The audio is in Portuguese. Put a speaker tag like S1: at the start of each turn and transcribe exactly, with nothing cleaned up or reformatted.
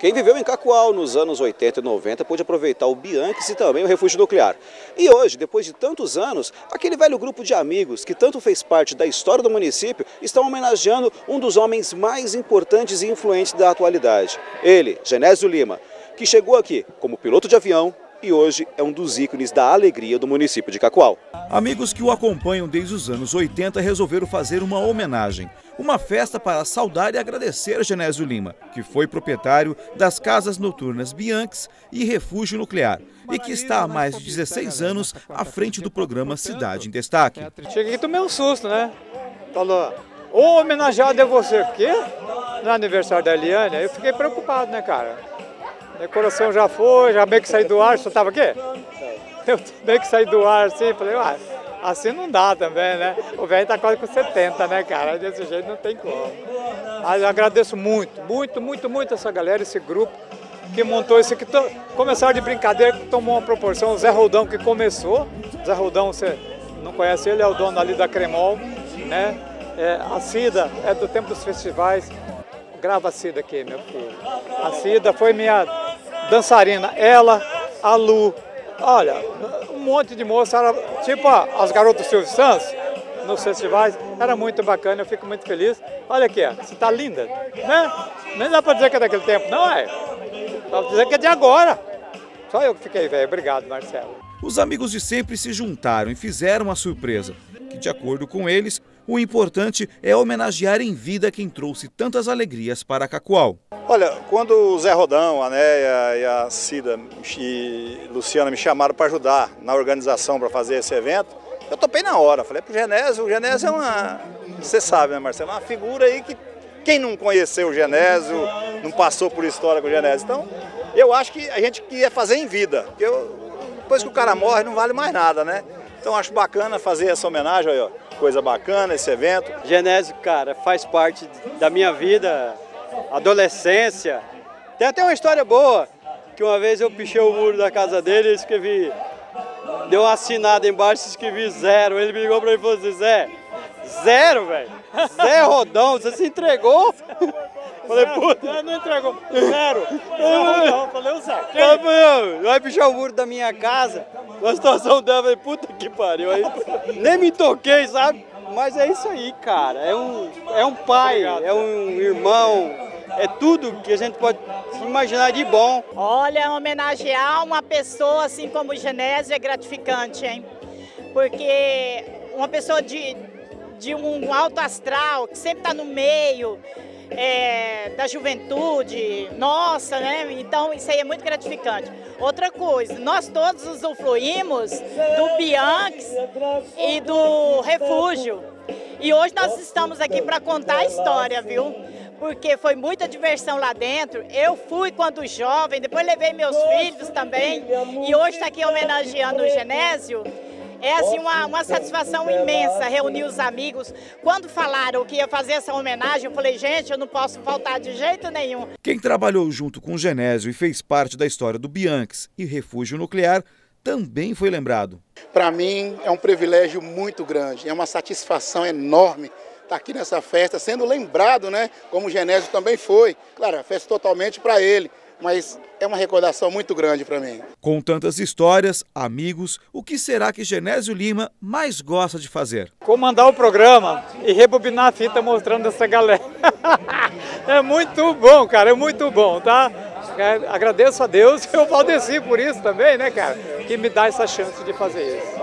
S1: Quem viveu em Cacoal nos anos oitenta e noventa pôde aproveitar o Bianchs e também o refúgio nuclear. E hoje, depois de tantos anos, aquele velho grupo de amigos que tanto fez parte da história do município estão homenageando um dos homens mais importantes e influentes da atualidade. Ele, Genésio Lima, que chegou aqui como piloto de avião e hoje é um dos ícones da alegria do município de Cacoal.
S2: Amigos que o acompanham desde os anos oitenta resolveram fazer uma homenagem. Uma festa para saudar e agradecer a Genésio Lima, que foi proprietário das casas noturnas Bianchs e Refúgio Nuclear, e que está há mais de dezesseis anos à frente do programa Cidade em Destaque.
S3: Cheguei e tomei um susto, né? Falou, ô homenageado é você, o quê? No aniversário da Eliane, aí eu fiquei preocupado, né, cara? Meu coração já foi, já meio que saí do ar, você estava aqui? Eu meio que saí do ar assim, falei, uai, assim não dá também, né? O velho tá quase com setenta, né, cara? Desse jeito não tem como. Mas eu agradeço muito, muito, muito, muito essa galera, esse grupo que montou isso aqui. Começaram de brincadeira, que tomou uma proporção. O Zé Roldão que começou. O Zé Roldão, você não conhece ele, é o dono ali da Cremol, né? É, a Cida é do tempo dos festivais. Grava a Cida aqui, meu filho. A Cida foi minha dançarina. Ela, a Lu. Olha, um monte de moça, era, tipo as garotas Silvio Santos, nos festivais, era muito bacana, eu fico muito feliz. Olha aqui, você tá linda, né? Nem dá pra dizer que é daquele tempo, não é? Dá pra dizer que é de agora. Só eu que fiquei velho, obrigado, Marcelo.
S2: Os amigos de sempre se juntaram e fizeram uma surpresa, que de acordo com eles, o importante é homenagear em vida quem trouxe tantas alegrias para Cacoal.
S4: Olha, quando o Zé Rodão, a Néia e a Cida e Luciana me chamaram para ajudar na organização para fazer esse evento, eu topei na hora. Falei pro Genésio, o Genésio é uma, você sabe, né, Marcelo, é uma figura aí que quem não conheceu o Genésio, não passou por história com o Genésio. Então, eu acho que a gente queria fazer em vida, porque eu, depois que o cara morre não vale mais nada, né? Então acho bacana fazer essa homenagem, aí, ó, coisa bacana esse evento.
S5: Genésio, cara, faz parte da minha vida, adolescência. Tem até uma história boa, que uma vez eu pichei o muro da casa dele e escrevi, deu uma assinada embaixo e escrevi zero. Ele me ligou pra mim e falou assim, Zé, zero, velho? Zé Rodão, você se entregou? Falei, puta,
S3: não entregou, zero. Zé Rodão, falei, o Zé.
S5: Vai pichar o muro da minha casa. Na situação dela, falei, puta que pariu. Aí, nem me toquei, sabe? Mas é isso aí, cara. É um, é um pai, é um irmão, é tudo que a gente pode imaginar de bom.
S6: Olha, homenagear uma pessoa assim como o Genésio é gratificante, hein? Porque uma pessoa de, de um alto astral, que sempre está no meio, É, da juventude, nossa, né? Então isso aí é muito gratificante. Outra coisa, nós todos usufruímos do Bianchs e do Refúgio. E hoje nós estamos aqui para contar a história, viu? Porque foi muita diversão lá dentro. Eu fui quando jovem, depois levei meus filhos também. E hoje está aqui homenageando o Genésio. É assim uma, uma satisfação imensa reunir os amigos. Quando falaram que ia fazer essa homenagem, eu falei, gente, eu não posso faltar de jeito nenhum.
S2: Quem trabalhou junto com o Genésio e fez parte da história do Bianchs e Refúgio Nuclear também foi lembrado.
S7: Para mim é um privilégio muito grande, é uma satisfação enorme estar aqui nessa festa, sendo lembrado, né, como o Genésio também foi. Claro, a festa totalmente para ele. Mas é uma recordação muito grande para mim.
S2: Com tantas histórias, amigos, o que será que Genésio Lima mais gosta de fazer?
S3: Comandar o programa e rebobinar a fita mostrando essa galera. É muito bom, cara, é muito bom, tá? Agradeço a Deus e eu Valdeci por isso também, né, cara? Que me dá essa chance de fazer isso.